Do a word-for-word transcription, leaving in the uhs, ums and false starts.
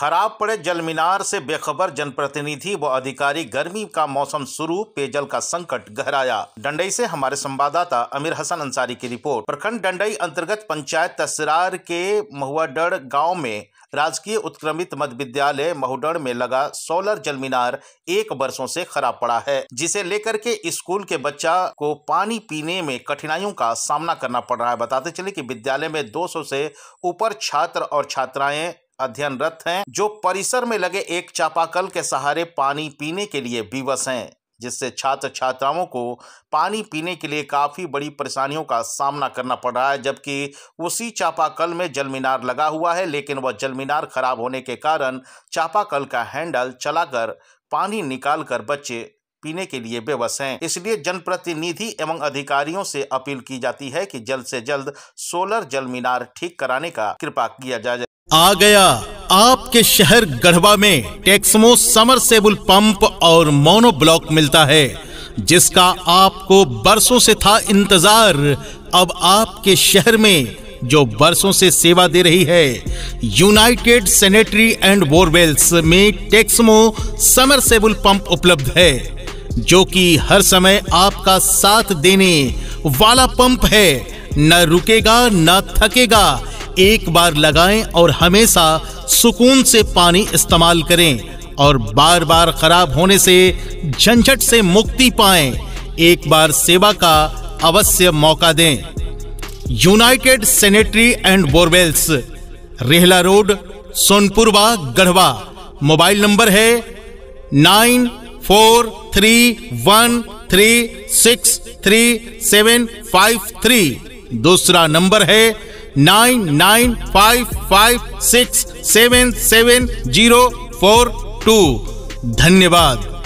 खराब पड़े जलमीनार से बेखबर जनप्रतिनिधि व अधिकारी। गर्मी का मौसम शुरू, पेयजल का संकट गहराया। डंडई से हमारे संवाददाता अमीर हसन अंसारी की रिपोर्ट। प्रखंड डंडई अंतर्गत पंचायत तसरार के महुआडड़ गांव में राजकीय उत्क्रमित मध्य विद्यालय महुआडड़ में लगा सोलर जलमीनार एक वर्षों से खराब पड़ा है, जिसे लेकर के स्कूल के बच्चा को पानी पीने में कठिनाइयों का सामना करना पड़ रहा है। बताते चले कि विद्यालय में दो सौ से ऊपर छात्र और छात्राएं अध्ययनरत हैं, जो परिसर में लगे एक चापाकल के सहारे पानी पीने के लिए विवश हैं, जिससे छात्र छात्राओं को पानी पीने के लिए काफी बड़ी परेशानियों का सामना करना पड़ रहा है। जबकि उसी चापाकल में जलमीनार लगा हुआ है, लेकिन वह जलमीनार खराब होने के कारण चापाकल का हैंडल चलाकर पानी निकालकर बच्चे पीने के लिए बेबस हैं। इसलिए जनप्रतिनिधि एवं अधिकारियों से अपील की जाती है कि जल्द से जल्द सोलर जलमीनार ठीक कराने का कृपा किया जाए। आ गया आपके शहर गढ़वा में टेक्समो समरसेबुल पंप और मोनोब्लॉक मिलता है, जिसका आपको बरसों से था इंतजार। अब आपके शहर में जो बरसों से सेवा दे रही है यूनाइटेड सैनिटरी एंड बोरवेल्स में टेक्समो समरसेबुल पंप उपलब्ध है, जो कि हर समय आपका साथ देने वाला पंप है। न रुकेगा न थकेगा, एक बार लगाएं और हमेशा सुकून से पानी इस्तेमाल करें और बार बार खराब होने से झंझट से मुक्ति पाएं। एक बार सेवा का अवश्य मौका दें। United Sanitary and Borewells, Rehla road, Sonpurwa, Garhwa. Mobile number है nine four three one three six three seven five three. दूसरा नंबर है nine nine five five six seven seven zero four two. धन्यवाद।